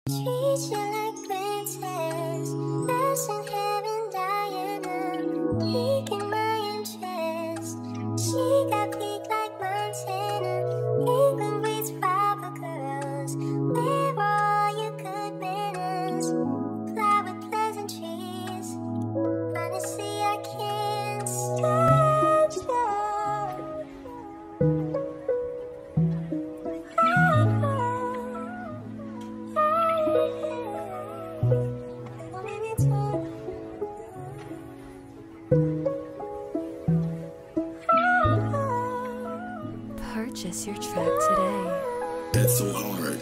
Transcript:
Treat you like princess, best in heaven, Diana. Peak in my interest. She got peak like Montana. England breeds proper girls. Where are all your good manners? Fly with pleasantries. Honestly, I can't stand you. Purchase your track today. It's so hard.